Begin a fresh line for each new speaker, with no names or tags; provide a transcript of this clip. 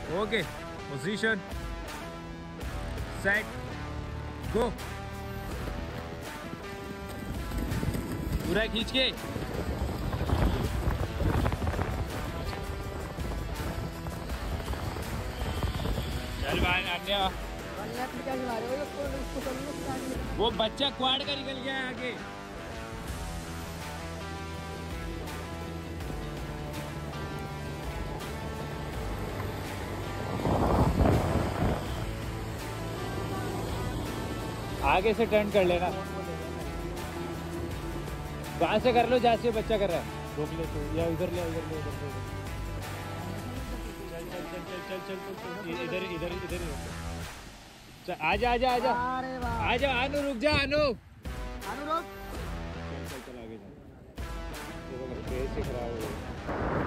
Okay, position, set, गो। पूरा खींच के। चल भाई अन्य, वो बच्चा क्वाड का निकल गया है आगे। आगे से टर्न कर लेना, वहां से कर लो जहाँ से बच्चा कर रहा है। रोक ले तो, या उधर ले, उधर ले, उधर ले। चल चल चल चल चल चल चल, इधर इधर इधर चल। आजा आजा आजा, आजा अनु, रुक जा अनु, अनु रुक। चल चल चल आगे जा, देखो कैसे खराब हो गया।